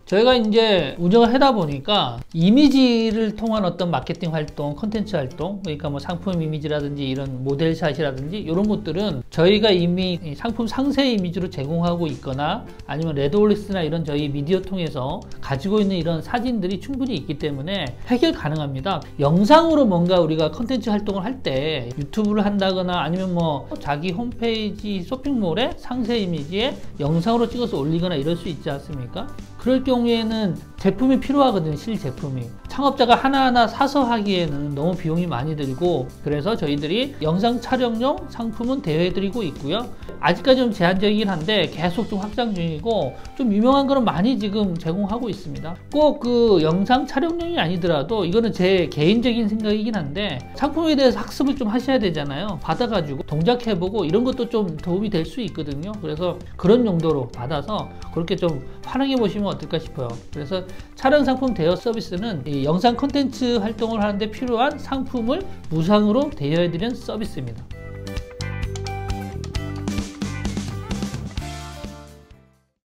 저희가 이제 운영을 하다 보니까 이미지를 통한 어떤 마케팅 활동, 컨텐츠 활동, 그러니까 뭐 상품 이미지라든지 이런 모델샷이라든지 이런 것들은 저희가 이미 상품 상세 이미지로 제공하고 있거나 아니면 레드올리스나 이런 저희 미디어 통해서 가지고 있는 이런 사진들이 충분히 있기 때문에 해결 가능합니다. 영상으로 뭔가 우리가 컨텐츠 활동을 할 때 유튜브를 한다거나 아니면 뭐 자기 홈페이지 쇼핑몰에 상세 이미지에 영상으로 찍어서 올리거나 이럴 수 있지 않습니까? 그럴 경우에는 제품이 필요하거든요. 실제품이. 창업자가 하나하나 사서 하기에는 너무 비용이 많이 들고, 그래서 저희들이 영상 촬영용 상품은 대여해드리고 있고요. 아직까지 좀 제한적이긴 한데 계속 좀 확장 중이고, 좀 유명한 거는 많이 지금 제공하고 있습니다. 꼭 그 영상 촬영용이 아니더라도 이거는 제 개인적인 생각이긴 한데 상품에 대해서 학습을 좀 하셔야 되잖아요. 받아가지고 동작해보고 이런 것도 좀 도움이 될 수 있거든요. 그래서 그런 용도로 받아서 그렇게 좀 활용해 보시면 어떨까 싶어요. 그래서 촬영 상품 대여 서비스는 이 영상 콘텐츠 활동을 하는데 필요한 상품을 무상으로 대여해드리는 서비스입니다.